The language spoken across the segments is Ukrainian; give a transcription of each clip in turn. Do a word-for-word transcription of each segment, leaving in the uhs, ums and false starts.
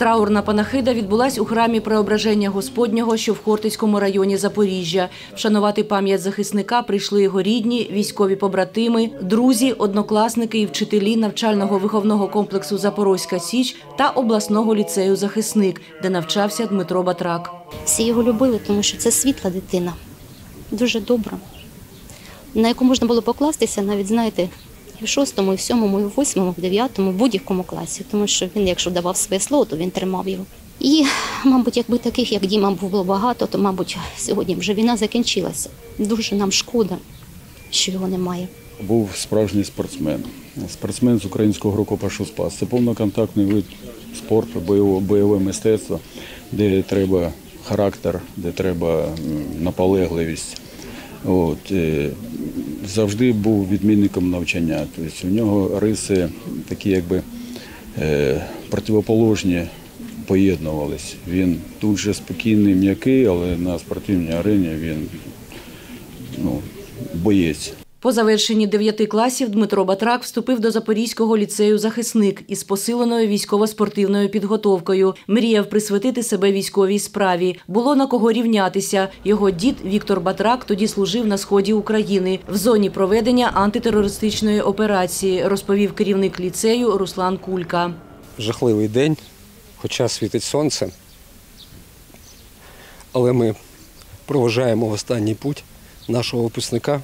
Траурна панахида відбулась у храмі Преображення Господнього, що в Хортицькому районі Запоріжжя. Вшанувати пам'ять захисника прийшли його рідні, військові побратими, друзі, однокласники і вчителі навчально-виховного комплексу «Запорозька Січ» та обласного ліцею «Захисник», де навчався Дмитро Батрак. Всі його любили, тому що це світла дитина, дуже добра, на яку можна було покластися навіть, знаєте, і в шостому, і в сьомому, і в восьмому, в дев'ятому, в будь-якому класі, тому що він, якщо давав своє слово, то він тримав його. І, мабуть, якби таких, як Діма, було багато, то, мабуть, сьогодні вже війна закінчилася. Дуже нам шкода, що його немає. Був справжній спортсмен. Спортсмен з українського рукопашу «Спас». Це повноконтактний вид спорту, бойове мистецтво, де треба характер, де треба наполегливість. От, завжди був відмінником навчання. Тобто, у нього риси такі, якби е, противоположні поєднувались. Він дуже спокійний, м'який, але на спортивній арені він ну, боєць. По завершенні дев'яти класів Дмитро Батрак вступив до Запорізького ліцею «Захисник» із посиленою військово-спортивною підготовкою. Мріяв присвятити себе військовій справі. Було на кого рівнятися. Його дід Віктор Батрак тоді служив на сході України в зоні проведення антитерористичної операції, розповів керівник ліцею Руслан Кулька. Жахливий день, хоча світить сонце, але ми проважаємо в останній путь нашого випускника.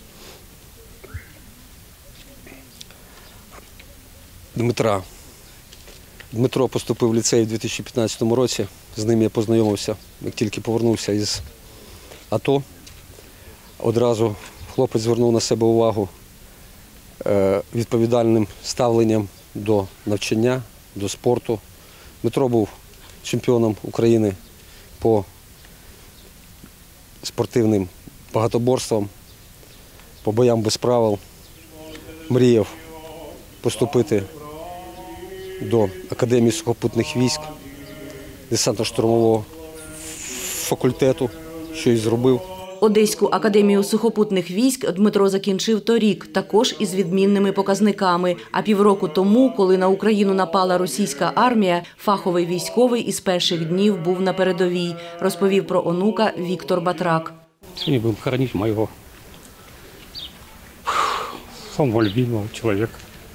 Дмитра. Дмитро поступив в ліцей у дві тисячі п'ятнадцятому році. З ним я познайомився, як тільки повернувся із АТО. Одразу хлопець звернув на себе увагу відповідальним ставленням до навчання, до спорту. Дмитро був чемпіоном України по спортивним багатоборствам, по боям без правил. Мріяв поступити до Академії сухопутних військ, десантно-штурмового факультету, що й зробив. Одеську академію сухопутних військ Дмитро закінчив торік, також із відмінними показниками. А півроку тому, коли на Україну напала російська армія, фаховий військовий із перших днів був на передовій, розповів про онука Віктор Батрак. Сьогодні будемо хоронити моєго самого любимого чоловіка.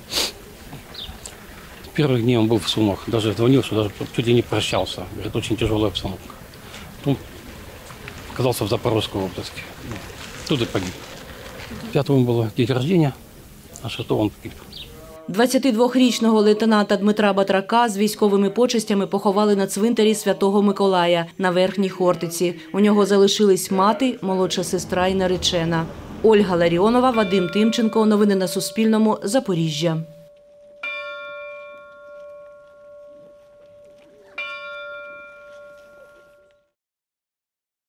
С первых дней он был в Сумах, даже звонил, что даже чуть ли не прощался. Говорит, очень тяжелая обстановка. Потом оказался в Запорожской области. Тут и погиб. Пятого было день рождения, а шестого он погиб. двадцятидвохрічного лейтенанта Дмитра Батрака з військовими почестями поховали на цвинтарі Святого Миколая на Верхній Хортиці. У нього залишились мати, молодша сестра і наречена. Ольга Ларіонова, Вадим Тимченко. Новини на Суспільному. Запоріжжя.